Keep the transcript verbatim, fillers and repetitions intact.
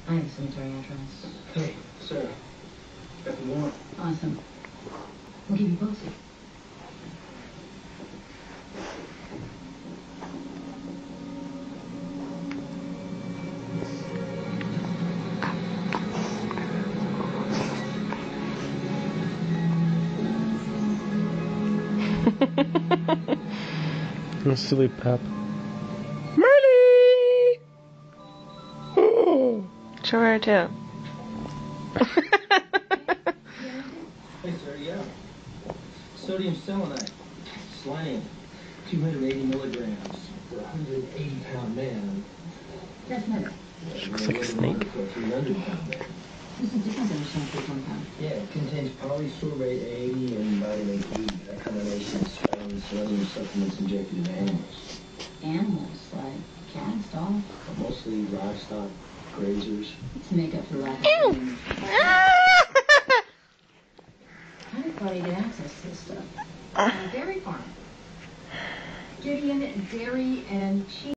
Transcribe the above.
I have a cemetery address. Hey, Sarah. Got the warrant. Awesome. We'll keep you posted. A silly pup. Marley! Oh. Show her too. Hey, sir, yeah. Sodium selenite. Slang. two hundred eighty milligrams for a one hundred eighty pound man. That's better. She looks like a snake. For a three hundred pound man. This is different than shampoo compound. Yeah, it contains polysorbate A and vitamin E. That combination is found in selenium supplements injected in animals. Animals, like cats, dogs. Mostly livestock, grazers. To make up for the lack of food. How did Buddy get access to this stuff? A dairy farm. Gideon Dairy and Cheese.